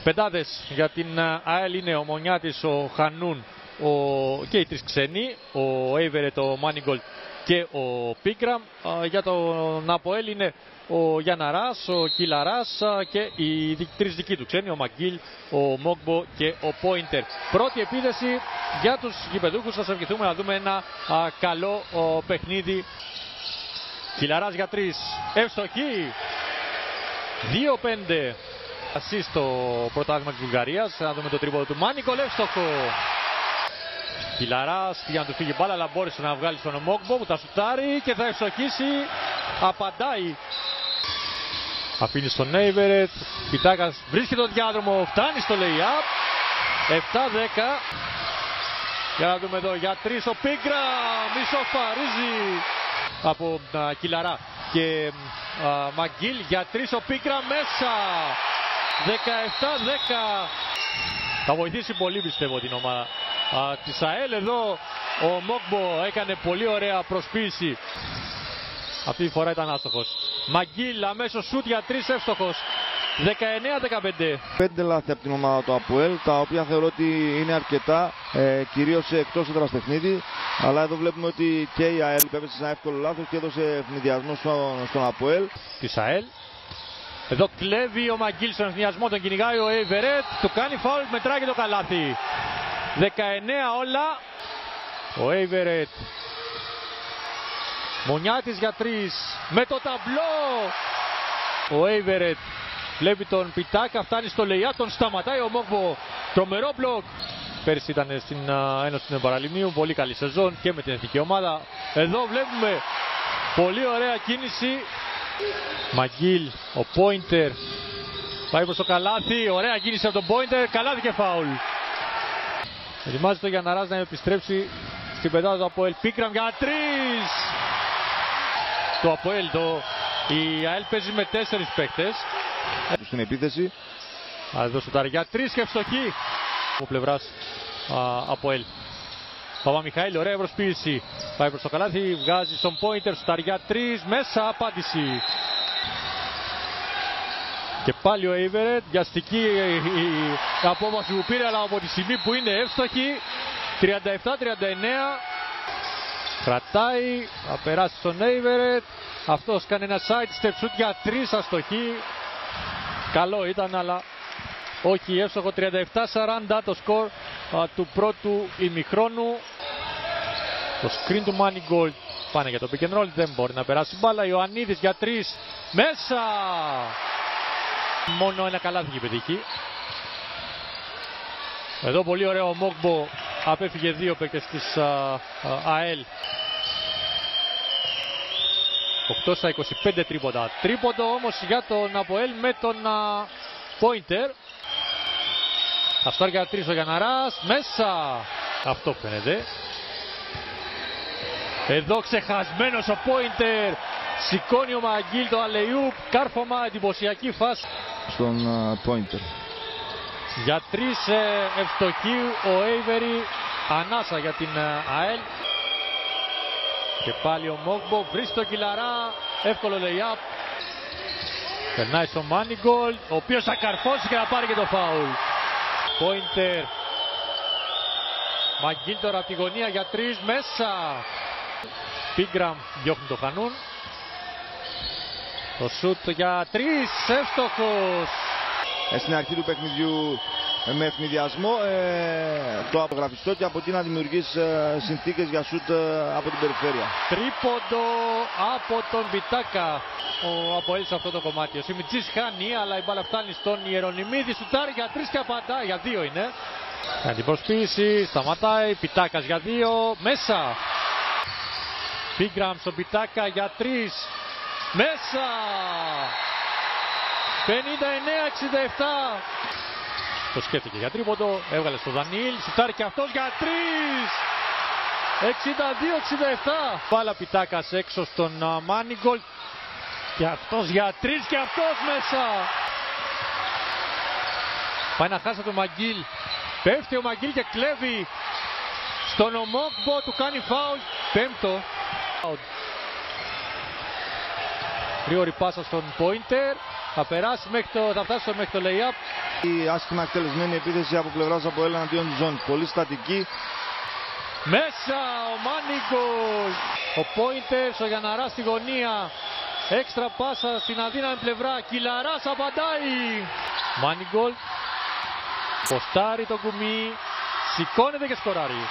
Πεντάδες για την ΑΕΛ είναι ο Μονιάτης, ο Χανούν και οι τρεις ξένοι, ο Έιβερετ, ο Μάνιγκολ και ο Πίκραμ. Για τον ΑΠΟΕΛ είναι ο Γιανναράς, ο Κιλαράς και οι τρεις δικοί του ξένοι, ο Μαγκίλ, ο Μόγκμπο και ο Πόιντερ. Πρώτη επίδεση για τους γηπεδούχους, σας ευχηθούμε να δούμε ένα καλό παιχνίδι. Κιλαράς για 3, εύστοχη, 2-5. Ασίστ στο πρωτάθλημα της Βουλγαρίας. Να δούμε το τρίποδο του Μάνικολ, εύστοχο. Κιλαράς για να του φύγει μπάλα, αλλά μπόρεσε να βγάλει στον Μόγκμπο που τα σουτάρει και θα ευστοχίσει. Απαντάει. Αφήνει στον Έιβερετ. Πιτάκας βρίσκει τον διάδρομο, φτάνει στο lay-up. 7-10. Για να δούμε εδώ για 3 ο Πίκραμ. Ισοφαρίζει από Κιλαρά και Μαγκίλ. Για 3 ο Πίκραμ μέσα. 17-10. Θα βοηθήσει πολύ, πιστεύω, την ομάδα της ΑΕΛ. Εδώ ο Μόγκμπο έκανε πολύ ωραία προσποίηση. Αυτή τη φορά ήταν άστοχος. Μαγκίλ αμέσως σούτ για 3, εύστοχος. 19-15. 5 λάθη από την ομάδα του ΑΠΟΕΛ, τα οποία θεωρώ ότι είναι αρκετά, κυρίως σε εκτός έδρας παιχνίδι. Αλλά εδώ βλέπουμε ότι και η ΑΕΛ έπεσε σε ένα εύκολο λάθος και έδωσε ευνηδιασμό στον ΑΠΟΕΛ. Της ΑΕΛ. Εδώ κλέβει ο Μαγκίλ στον ευνηδιασμό, τον κυνηγάει ο Έιβερετ. Του κάνει φάουλ, μετράει και το καλάθι. 19 όλα. Ο Έιβερετ. Μονιάτης για 3. Με το ταμπλό. Ο Έιβερετ βλέπει τον Πιτάκα, φτάνει στο lay-up, τον σταματάει ο Μόγκμπο. Τρομερό μπλοκ. Πέρσι ήταν στην Ένωση του Παραλιμνίου, πολύ καλή σεζόν και με την εθνική ομάδα. Εδώ βλέπουμε πολύ ωραία κίνηση. Μαγκίλ, ο Πόιντερ πάει προς το καλάθι, ωραία κίνηση από τον Πόιντερ, καλάθι και φάουλ. Ετοιμάζεται ο Γιανναράς να επιστρέψει στην πεντάδα του ΑΠΟΕΛ. Πίκραμ για 3. Το ΑΠΟΕΛ, η ΑΕΛ παίζει με 4 παίκτες. Στην επίθεση. Εδώ σουτάρει για 3 και ευστοχή από πλευράς ΑΠΟΕΛ. Παπαμιχαήλ, ωραία προσποίηση. Πάει προς το καλάθι, βγάζει στον Πόιντερ, σουτάρει για 3, μέσα, απάντηση. Και πάλι ο Έιβερετ, βιαστική η απόβαση που πήρε, αλλά από τη στιγμή που είναι εύστοχη. 37-39. Κρατάει, θα περάσει στον Έιβερετ. Αυτός κάνει ένα side step shoot για 3, αστοχή. Καλό ήταν, αλλά όχι εύστοχο. 37-40 το σκορ του πρώτου ημιχρόνου. Το screen του Μάνιγκολ. Πάνε για το pick and roll, δεν μπορεί να περάσει μπάλα. Ιωαννίδης για 3, μέσα. Μόνο ένα καλάθι έχει πετύχει. Εδώ πολύ ωραίο ο Μόγκμπο. Απέφυγε 2 παίκτες της ΑΕΛ. 8 στα 25 τρίποντα. Τρίποντο όμως για τον ΑΠΟΕΛ με τον Πόιντερ. Αστάρ για 3 ο Γιανναράς. Μέσα. Αυτό φαίνεται. Εδώ ξεχασμένος ο Πόιντερ. Σηκώνει ο Μαγκίλ το αλεϊούπ. Κάρφωμα, εντυπωσιακή φάση. Στον Πόιντερ. Για 3 ευστοχή ο Έιβερι. Ανάσα για την ΑΕΛ. Και πάλι ο Μόγκμπο βρίσκει τον Κιλαρά. Εύκολο lay-up. Περνάει στο Μάνιγκολ, ο οποίος θα καρφώσει και να πάρει και το φάουλ. Πόιντερ. Μαγκίλ τώρα από τη γωνία για 3, μέσα. Πίκραμ διώχνει το Χανούν. Το σούτ για 3, εύστοχος. Στην αρχή του παιχνιδιού με ευνηδιασμό, το απογραφιστό και από εκεί να δημιουργείς συνθήκες για σούτ από την περιφέρεια. Τρίποντο από τον Πιτάκα. Ο ΑΠΟΕΛ σε αυτό το κομμάτι. Ο Σιμιτζής χάνει, αλλά η μπάλα φτάνει στον Ιερονιμίδη. Σουτάρει για 3 και απαντάει. Για 2 είναι. Κάνει την προσποίηση, σταματάει. Πιτάκας για 2, μέσα. Πίκραμ στον Πιτάκα για 3, μέσα. 59-67. Το σκέφτηκε για τρίποντο, έβγαλε στο Δανίλ, σουτάρει και αυτός για 3. 62-67. Μπάλα Πιτάκας έξω στον Μάνιγκολ. Και αυτός για 3 και αυτός μέσα. Πάει να χάσει τον Μαγκίλ. Πέφτει ο Μαγκίλ και κλέβει στον Μόγκμπο, του κάνει φάουλ. Πέμπτο. Γρήγορη πάσα στον Πόιντερ. Θα περάσει θα φτάσει μέχρι το lay-up. Η άσχημα εκτελεσμένη επίθεση από πλευράς ΑΠΟΕΛ εναντίον της ζώνης. Πολύ στατική. Μέσα ο Μάνιγκολ. Ο Πόιντερ, ο Γιανναρά στη γωνία. Έξτρα πάσα στην αδύναμη πλευρά. Κιλαράς απαντάει. Μάνιγκολ. Ποστάρει το κουμί. Σηκώνεται και σκοράρει.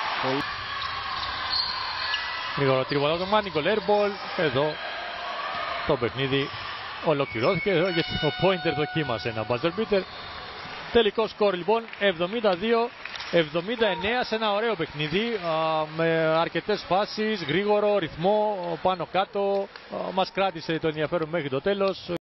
Γρήγορο τρίβολα από τον Μάνιγκολ. Airball. Εδώ το παιχνίδι ολοκληρώθηκε. Εδώ και ο Πόιντερ δοκίμασε ένα buzzer beater. Τελικό σκορ λοιπόν 72-79 σε ένα ωραίο παιχνίδι με αρκετές φάσεις, γρήγορο ρυθμό πάνω κάτω. Μας κράτησε το ενδιαφέρον μέχρι το τέλος.